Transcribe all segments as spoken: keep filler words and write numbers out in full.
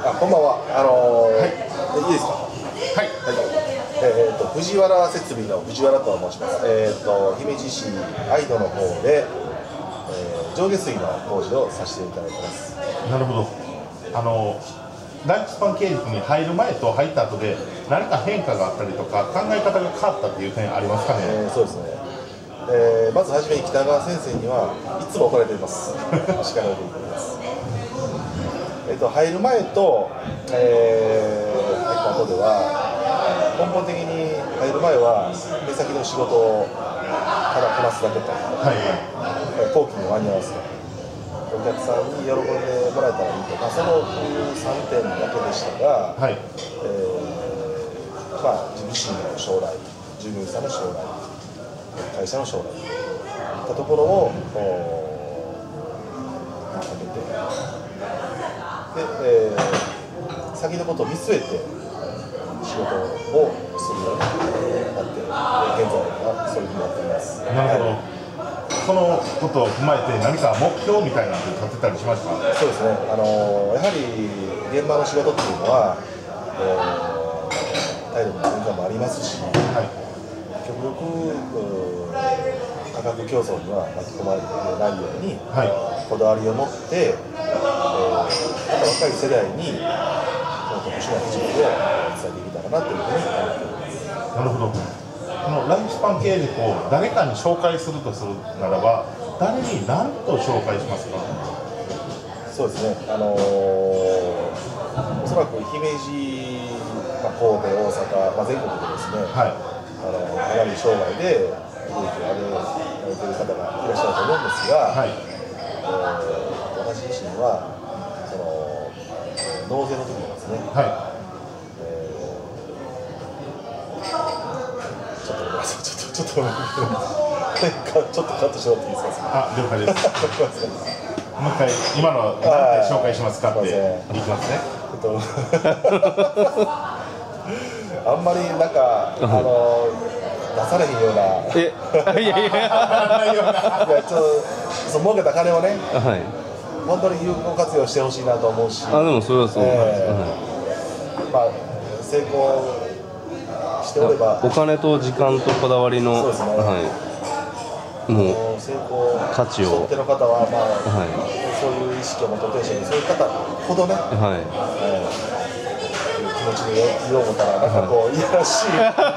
あ、こんばんは。あのー、 はい、 いいですか。 はい、 はい。えっ、ー、と藤原設備の藤原と申します。えっ、ー、と姫路市愛戸の方で、えー、上下水の工事をさせていただいてます。 なるほど。あのライフスパン経理に入る前と入った後で何か変化があったりとか考え方が変わったっていう点ありますかね。 えー、そうですね。えー、まずはじめに北川先生にはいつも怒られています。叱られています。えっと入る前と、えー、入った後では根本的に入る前は目先の仕事をただこなすだけと、はいはい、後期に間に合わせてお客さんに喜んでもらえたらいいと、まあ、そのさんてんだけでしたが、はい、えーまあ、自身の将来、従業員さんの将来、会社の将来といったところをかけて、で、えー、先のことを見据えて仕事をするようになって、現在はそういうふうになっています。 なるほど。はい、そのことを踏まえて何か目標みたいなのを立てたりしました？ そうですね。あのー、やはり現場の仕事っていうのは、えー、体力の変化もありますし、はい、極力価格競争には巻き込まれてないように、はい、こだわりを持って、えー、また若い世代にその特殊な技術を伝えていけたらなというふうに思っております。 なるほど。このライフスパン経理を誰かに紹介するとするならば、誰に何と紹介しますか？ そうですね。あのー、おそらく姫路、まあ、神戸、大阪、まあ、全国でですね、はい、あのかなり生涯で利益を上げられている方がいらっしゃると思うんですが、はい、えー、私自身はその納税の時にですね、はい、ちょっとごめんなさい、ちょっとちょっとちょっとカットしようっていいですか？ あ、了解です。もう一回今の何て紹介しますかっていきますね。 あんまりなんかあの出されへんような、え、いやいやいや、ちょっと儲けた金をね、はい、本当に有効活用してほしいなと思うし、 あ、でもそれはそう、えー、まあ成功しておれば、 お金と時間とこだわりの、そうですね、はい、もう成功価値を手の方は、まあ、はい、そういう意識を持ってるし、そういう方ほどね、はい、えー気持ちで言おう思ったらなんかこういやらしい。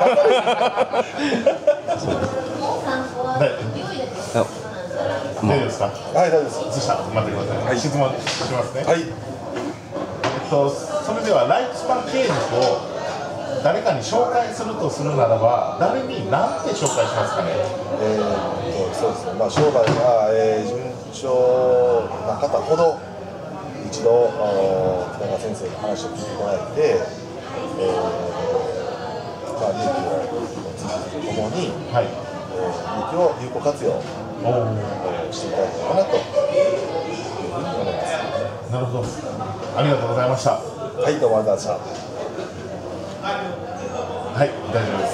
大丈夫ですか？ はい、大丈夫です。 そしたら待ってください。はい、質問しますね。 はい。 えっとそれではライフスパン経理を誰かに紹介するとするならば誰に何て紹介しますかね？ えー、っとそうですね。まあ商売が、えー、順調な方ほど一度北川先生の話を聞いていただいて、えー、まあ利益を追求するとともに、はい、えー、利益を有効活用していただけたらなというふうに思います。 なるほど。ありがとうございました。 はい、どうもありがとうございました。 はい、大丈夫です。